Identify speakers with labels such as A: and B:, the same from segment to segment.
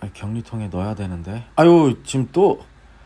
A: 격리통에 넣어야 되는데. 아유, 지금 또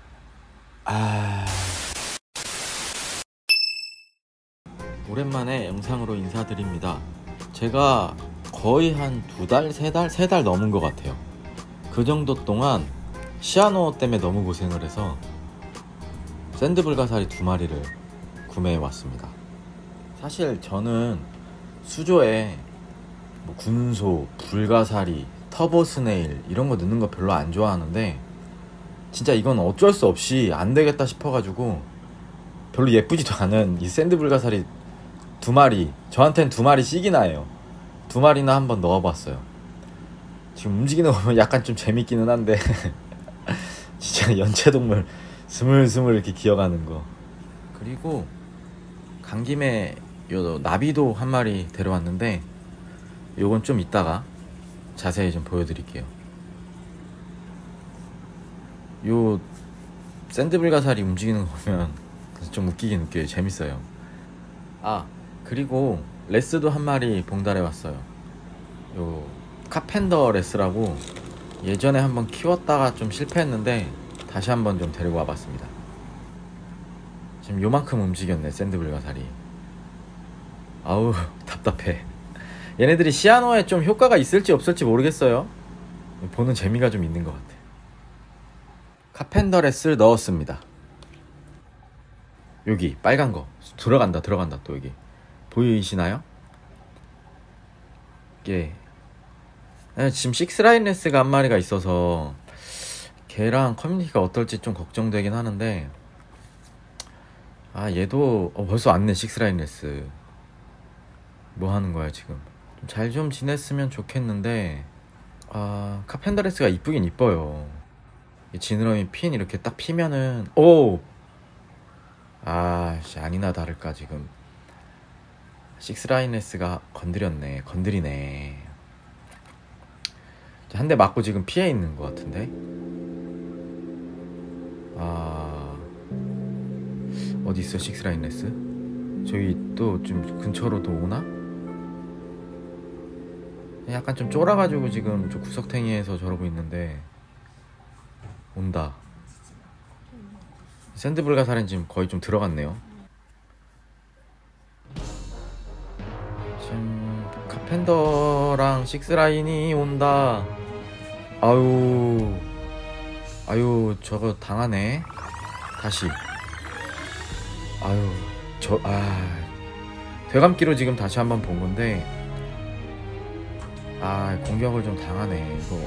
A: 오랜만에 영상으로 인사드립니다. 제가 거의 한 2달, 3달 넘은 것 같아요. 그 정도 동안 시아노 때문에 너무 고생을 해서 샌드불가사리 2마리를 구매해 왔습니다. 사실 저는 수조에 뭐 군소, 불가사리, 터보스네일 이런 거 넣는 거 별로 안 좋아하는데 진짜 이건 어쩔 수 없이 안 되겠다 싶어가지고 별로 예쁘지도 않은 이 샌드불가사리 2마리, 저한텐 2마리씩이나 해요. 2마리나 한번 넣어봤어요. 지금 움직이는 거 보면 약간 좀 재밌기는 한데 진짜 연체동물 스물스물 이렇게 기어가는 거. 그리고 간 김에 요 나비도 1마리 데려왔는데 요건 좀 이따가 자세히 좀 보여드릴게요. 요 샌드불가사리 움직이는 거 보면 좀 웃기긴 웃겨요. 재밌어요. 그리고 레스도 1마리 봉달해 왔어요. 요 카펜더 레스라고 예전에 한번 키웠다가 좀 실패했는데 다시 한번 좀 데리고 와봤습니다. 지금 요만큼 움직였네, 샌드불가사리. 아우 답답해. 얘네들이 시아노에 좀 효과가 있을지 없을지 모르겠어요. 보는 재미가 좀 있는 것 같아. 카펜더 레스를 넣었습니다. 여기 빨간 거 들어간다 또 여기 보이시나요? 이게 지금 식스라인 레스가 1마리가 있어서 걔랑 커뮤니티가 어떨지 좀 걱정되긴 하는데 얘도 벌써 왔네. 식스라인 레스 뭐 하는 거야 지금. 잘 좀 지냈으면 좋겠는데 카펜더 레스가 이쁘긴 이뻐요. 지느러미 핀 이렇게 딱 피면은 아니나 다를까 지금 식스라인레스가 건드리네. 한 대 맞고 지금 피해 있는 것 같은데. 어디 있어 식스라인레스? 저기 또 좀 근처로 또 오나? 약간 좀 쫄아가지고 지금 저 구석탱이에서 저러고 있는데 온다. 샌드불가사리는 지금 거의 좀 들어갔네요. 지금 카펜더랑 식스라인이 온다. 아유 저거 당하네. 다시 되감기로 지금 다시 한번 본 건데 공격을 좀 당하네 이거.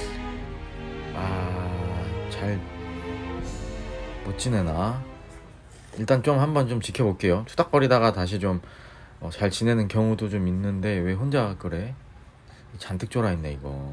A: 잘 못 지내나? 일단 좀 한번 좀 지켜볼게요. 투닥거리다가 다시 좀 잘 지내는 경우도 좀 있는데 왜 혼자 그래? 잔뜩 쫄아있네 이거.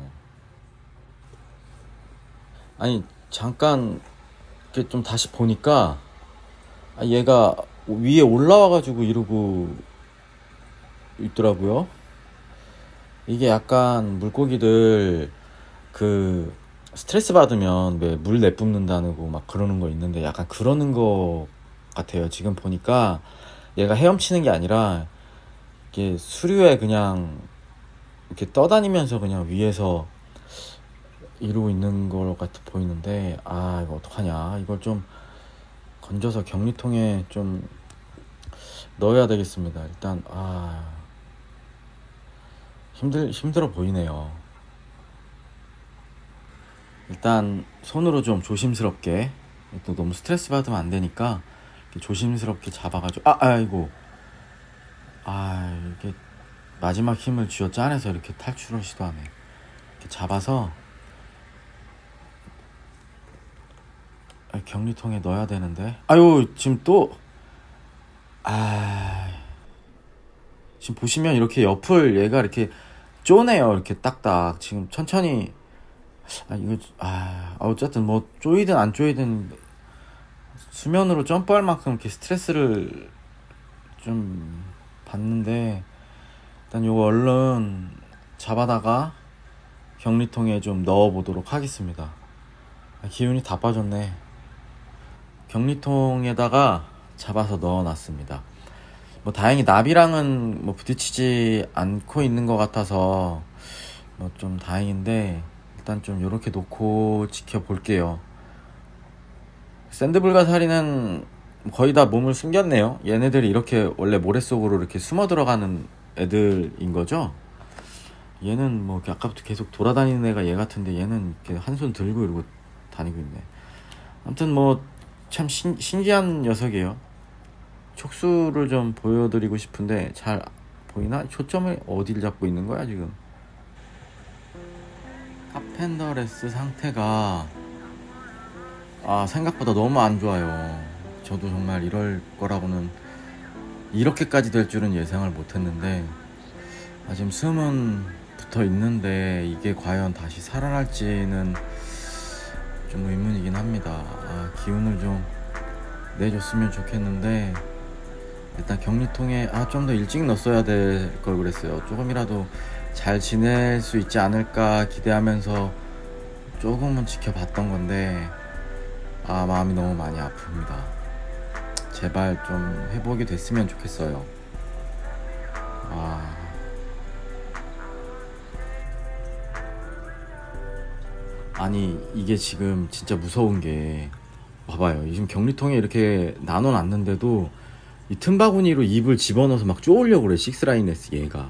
A: 아니 잠깐 이렇게 좀 다시 보니까 얘가 위에 올라와가지고 이러고 있더라고요. 이게 약간 물고기들 그 스트레스 받으면 왜 물 내뿜는다고 막 그러는 거 있는데 약간 그러는 거 같아요. 지금 보니까 얘가 헤엄치는 게 아니라 이게 수류에 그냥 이렇게 떠다니면서 그냥 위에서 이러고 있는 것 같아 보이는데 이거 어떡하냐. 이걸 좀 건져서 격리통에 좀 넣어야 되겠습니다. 일단 힘들어 보이네요. 일단 손으로 좀 조심스럽게, 또 너무 스트레스 받으면 안 되니까 이렇게 조심스럽게 잡아가지고 이게 마지막 힘을 쥐어 짜내서 이렇게 탈출을 시도하네. 이렇게 잡아서 격리통에 넣어야 되는데. 지금 또 지금 보시면 이렇게 옆을 얘가 이렇게 쪼네요. 이렇게 딱딱. 지금 천천히 어쨌든 뭐 쪼이든 안 쪼이든 수면으로 점프할 만큼 이렇게 스트레스를 좀 받는데 일단 요거 얼른 잡아다가 격리통에 좀 넣어보도록 하겠습니다. 기운이 다 빠졌네. 격리통에다가 잡아서 넣어놨습니다. 뭐 다행히 나비랑은 뭐 부딪히지 않고 있는 것 같아서 뭐 좀 다행인데 일단 좀 이렇게 놓고 지켜볼게요. 샌드불가사리는 거의 다 몸을 숨겼네요. 얘네들이 이렇게 원래 모래 속으로 이렇게 숨어 들어가는 애들인 거죠. 얘는 뭐 아까부터 계속 돌아다니는 애가 얘 같은데 얘는 이렇게 한 손 들고 이러고 다니고 있네. 아무튼 뭐 참 신기한 녀석이에요. 촉수를 좀 보여드리고 싶은데 잘 보이나? 초점을 어디를 잡고 있는 거야 지금? 카펜더레스 상태가 생각보다 너무 안 좋아요. 저도 정말 이럴 거라고는, 이렇게까지 될 줄은 예상을 못했는데 지금 숨은 붙어 있는데 이게 과연 다시 살아날지는 좀 의문이긴 합니다. 기운을 좀 내줬으면 좋겠는데 일단 격리통에 좀 더 일찍 넣었어야 될 걸 그랬어요. 조금이라도 잘 지낼 수 있지 않을까 기대하면서 조금은 지켜봤던 건데 마음이 너무 많이 아픕니다. 제발 좀 회복이 됐으면 좋겠어요. 아니 이게 지금 진짜 무서운 게 봐봐요. 지금 격리통에 이렇게 나눠놨는데도 이 틈바구니로 입을 집어넣어서 막 쪼으려고 그래. 식스라인에스 얘가.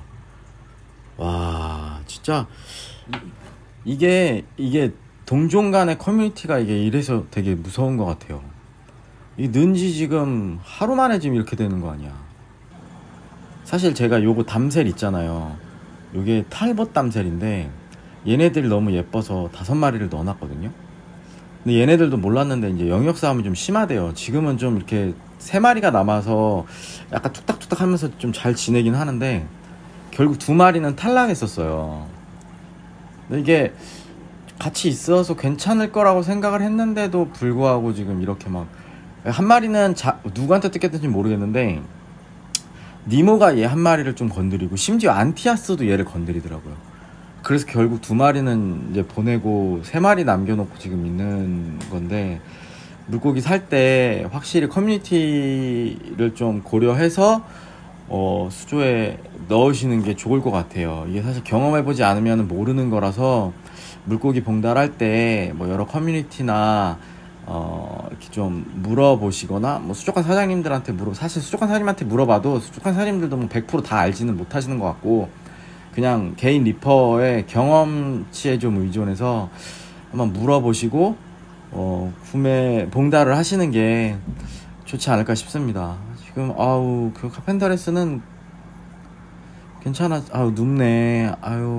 A: 와 진짜 이게 동종 간의 커뮤니티가 이게 이래서 되게 무서운 것 같아요. 이 는지 지금 하루 만에 지금 이렇게 되는 거 아니야. 사실 제가 요거 담셀 있잖아요. 요게 탈벗 담셀인데 얘네들이 너무 예뻐서 5마리를 넣어놨거든요. 근데 얘네들도 몰랐는데 이제 영역 싸움이 좀 심하대요. 지금은 좀 이렇게 3마리가 남아서 약간 툭탁툭탁 하면서 좀 잘 지내긴 하는데 결국 2마리는 탈락했었어요. 근데 이게 같이 있어서 괜찮을 거라고 생각을 했는데도 불구하고 지금 이렇게 막 한 마리는 누구한테 뜯겼는지 모르겠는데 니모가 얘 한 마리를 좀 건드리고 심지어 안티아스도 얘를 건드리더라고요. 그래서 결국 2마리는 이제 보내고 3마리 남겨놓고 지금 있는 건데, 물고기 살 때 확실히 커뮤니티를 좀 고려해서 수조에 넣으시는 게 좋을 것 같아요. 이게 사실 경험해보지 않으면 모르는 거라서 물고기 봉달할 때 뭐 여러 커뮤니티나 이렇게 좀 물어보시거나 뭐 수족관 사장님들한테 사실 수족관 사장님한테 물어봐도 수족관 사장님들도 뭐 100% 다 알지는 못하시는 것 같고 그냥 개인 리퍼의 경험치에 좀 의존해서 한번 물어보시고 구매 봉달을 하시는 게 좋지 않을까 싶습니다. 지금 그 카펜터레스는 괜찮아. 눕네.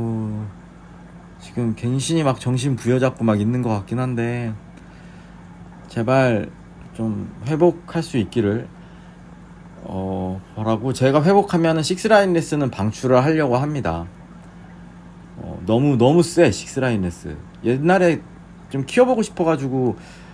A: 지금 갱신이 막 정신 부여잡고 막 있는 것 같긴 한데 제발 좀 회복할 수 있기를 바라고, 제가 회복하면은 식스라인레스는 방출을 하려고 합니다. 너무 세 식스라인레스. 옛날에 좀 키워보고 싶어가지고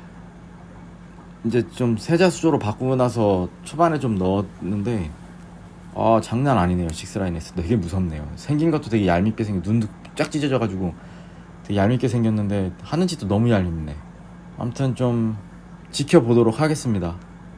A: 이제 좀 세자수조로 바꾸고 나서 초반에 좀 넣었는데 장난 아니네요. 식스라인레스 되게 무섭네요. 생긴 것도 되게 얄밉게 눈도 쫙 찢어져가지고 되게 얄밉게 생겼는데 하는 짓도 너무 얄밉네. 아무튼 좀 지켜보도록 하겠습니다.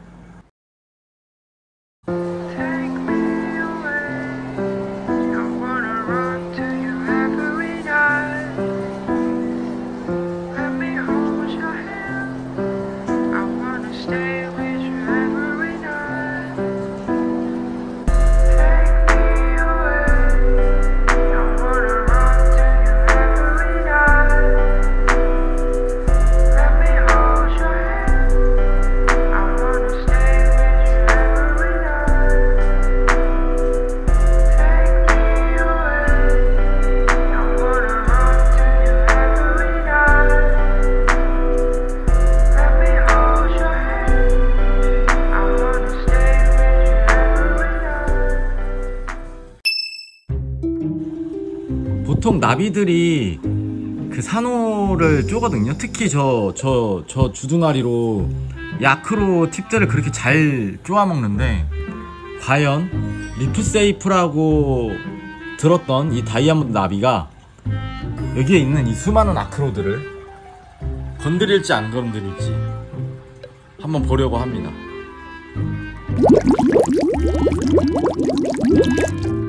A: 보통 나비들이 그 산호를 쪼거든요. 특히 저 주둥아리로 야크로 팁들을 그렇게 잘 쪼아 먹는데, 과연 리프세이프라고 들었던 이 다이아몬드 나비가 여기에 있는 이 수많은 아크로들을 건드릴지 안 건드릴지 한번 보려고 합니다.